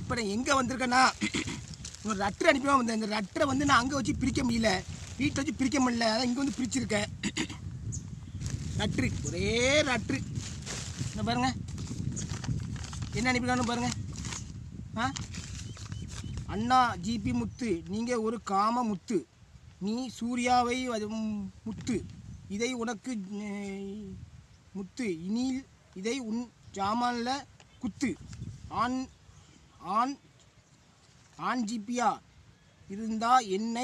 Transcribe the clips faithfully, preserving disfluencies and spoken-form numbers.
இப்போ நான் எங்கே வந்திருக்கேன்னா ஒரு லெட்டர் அனுப்பி வந்தேன். இந்த லெட்டரை வந்து நான் அங்கே வச்சு பிரிக்க முடியல, வீட்டில் வச்சு பிரிக்க முடியல, அதான் இங்கே வந்து பிரிச்சிருக்கேன். லெட்ரு ஒரே லெட்ரு என்ன பாருங்கள், என்ன அனுப்பினான்னு பாருங்கள். ஆ அண்ணா ஜிபி முத்து, நீங்கள் ஒரு காம முத்து, நீ சூர்யாவை முத்து, இதை உனக்கு முத்து, இனில் இதை உன் ஜாமானில் குத்து, ஆண் ஆண் ஆண் ஜிபியா இருந்தா என்னை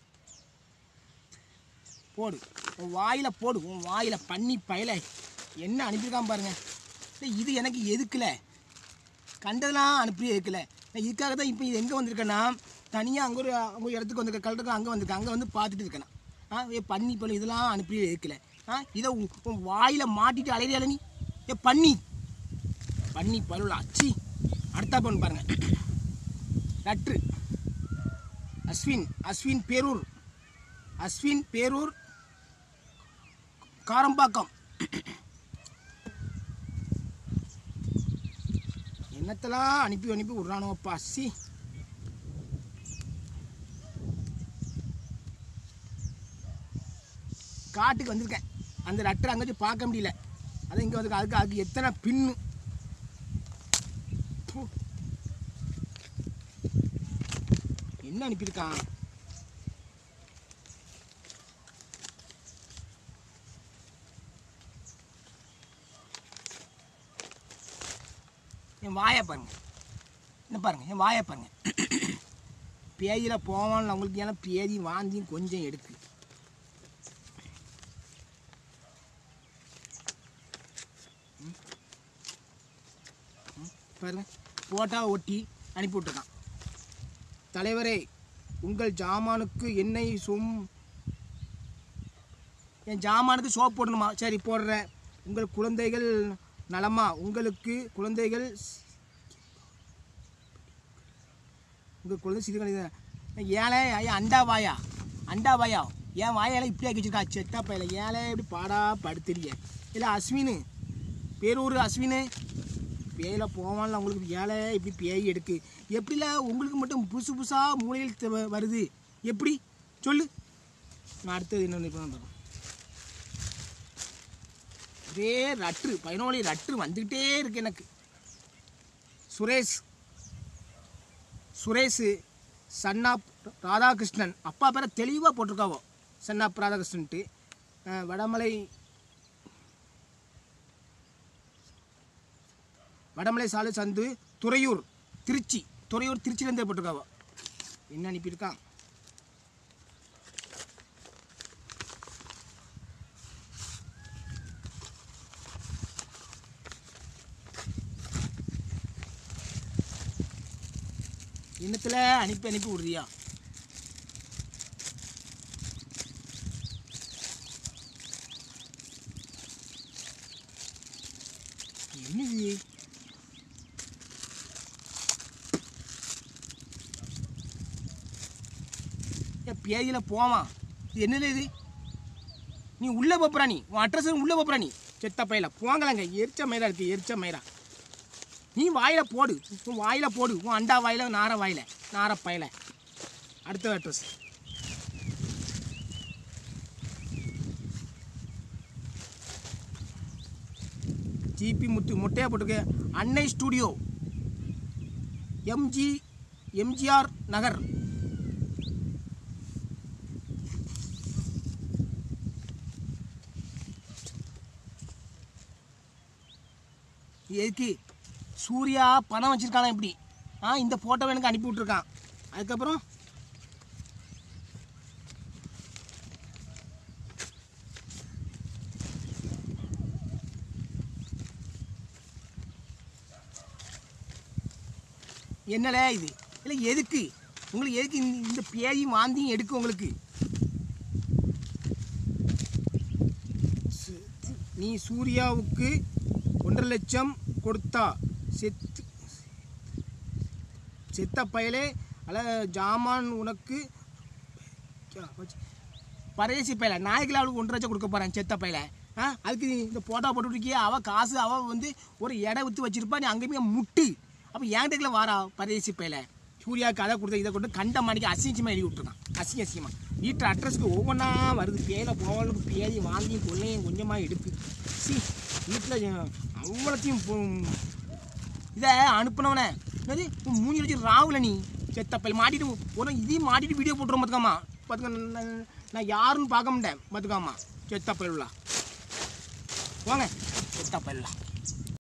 போடு, உன் வாயில் போடு, உன் வாயில் பண்ணி பயல என்ன அனுப்பியிருக்கான் பாருங்க. இது எனக்கு எதுக்கல, கண்டதெல்லாம் அனுப்பி எதுக்கல. நான் இதுக்காக தான் இப்போ இது எங்கே வந்திருக்கேன்னா தனியாக அங்கே ஒரு அங்கே ஒரு இடத்துக்கு வந்திருக்கேன், கலருக்கு அங்கே வந்திருக்கேன், அங்கே வந்து பார்த்துட்டு இருக்கேன். ஆ ஏ பண்ணி பழம் இதெல்லாம் அனுப்பி எதுக்கல. ஆ இதை உன் வாயில் மாட்டிட்டு அலையிறியால நீ, ஏ பண்ணி பண்ணி பழுவலா சி. அடுத்தா பண்ணு பாருங்க, லெட்ரு அஸ்வின் அஸ்வின் பேரூர் அஸ்வின் பேரூர் காரம்பாக்கம். என்னத்தெல்லாம் அனுப்பி அனுப்பி விட்றானோப்பா சி. காட்டுக்கு வந்திருக்கேன், அந்த லெட்டர் அங்கே வச்சு பார்க்க முடியல, அது இங்கே வந்து அதுக்கு அதுக்கு எத்தனை பின்னு. என்ன அனுப்பியிருக்கான், என் வாயை பாருங்க, என்ன பாருங்க என் வாயை பாருங்க. பேதியில் போவான்னு அவங்களுக்கு ஏன்னா பேதி வாந்தியும் கொஞ்சம் எடுக்கு. பாருங்க போட்டா ஒட்டி அனுப்பி விட்டுருக்கான். தலைவரே, உங்கள் ஜாமானுக்கு எண்ணெய் சொம் என் ஜாமானுக்கு சோப் போடணுமா? சரி போடுறேன். உங்கள் குழந்தைகள் நலமா? உங்களுக்கு குழந்தைகள் உங்கள் குழந்தை சிறு ஏழை அண்டா வாயா அண்டா வாயா என் வாயால இப்படி ஆக்கி வச்சிருக்கா செட்டா பையில. ஏழை இப்படி பாடா படுத்துறிய இல்லை அஸ்வின் பேரூர் அஸ்வின் பேயில போவான்ல உங்களுக்கு ஏழை இப்படி பேய் எடுக்கு. எப்படில உங்களுக்கு மட்டும் புதுசு புதுசாக மூலையில் வருது எப்படி சொல்லு. நான் அடுத்தது என்ன பார்ப்போம். ஒரே லட்ரு பதினோழி லட்ரு வந்துக்கிட்டே இருக்கு எனக்கு. சுரேஷ் சுரேஷ் சன்னாப் ராதாகிருஷ்ணன், அப்பா பேரை தெளிவாக போட்டிருக்காவோ சன்னாப் ராதாகிருஷ்ணன்ட்டு. வடமலை வடமலை சாலை சந்து துறையூர் திருச்சி, துறையூர் திருச்சியிலேருந்தே போட்டிருக்காவோ. என்ன அனுப்பியிருக்கான், இன்னத்தில் அனுப்பி அனுப்பி விடுறியா? என்னது பேதியில் போவான், இது என்னது இது? நீ உள்ளே போப்புறா, நீ உன் அட்ரஸ் உள்ளே போப்புறா, நீ செத்த பையில போங்கலங்க. எரிச்ச மயிரா இருக்குது, எரிச்ச மயிரா. நீ வாயில் போடு, உன் வாயில் போடு, உன் அண்டா வாயில் நார வாயில் நார பயில. அடுத்த அட்ரஸ் ஜிபி முத்து மொட்டையாக போட்டுருக்கு. அன்னை ஸ்டூடியோ எம்ஜி எம்ஜிஆர் நகர். எதுக்கு சூர்யா பணம் வச்சுருக்கானா இப்படி? ஆ இந்த ஃபோட்டோவை எனக்கு அனுப்பி விட்ருக்கான். அதுக்கப்புறம் என்னல இது இல்லை எதுக்கு உங்களுக்கு, எதுக்கு இந்த பேதி மாந்தியும் எடுக்கு உங்களுக்கு? நீ சூர்யாவுக்கு ஒன்றரை லட்சம் கொடுத்தா செத்து செத்த பயலே அல்ல ஜாமான் உனக்கு பரேசி பயல நாய்க்கு அவளுக்கு ஒன்றரை லட்சம் கொடுக்க போகிறேன் செத்த பயல. ஆ அதுக்கு இந்த போட்டோ போட்டுருக்கியா? அவள் காசு அவள் வந்து ஒரு இடம் விற்று வச்சுருப்பா, நீ அங்கேயுமே முட்டு அப்போ என்கிட்ட வாரா பரதேசி பையில சூர்யாவுக்கு அதை கொடுத்த இதை கொண்டு கண்ட மாணிக்கு அசிங்கமாக எழுதி விட்டுருக்கான். அசிங்க அசிங்கமாக வீட்டு அட்ரஸ்க்கு ஒவ்வொன்றா வருது. பேரை போவலுக்கு பேதி வாங்கியும் கொள்ளையும் கொஞ்சமாக எடுக்கு. சி வீட்டில் அவ்வளோத்தையும் இதை அனுப்பினவனே என்னது மூஞ்சி வச்சு ராகுல நீ செத்தப்பல் மாட்டிட்டு ஒரு இதையும் மாட்டிட்டு வீடியோ போட்டுரும் பார்த்துக்காமா. பார்த்துக்க நான் யாருன்னு பார்க்க மாட்டேன் பார்த்துக்காமா. செத்தப்பல்லா வாங்க செத்தப்பல்லா.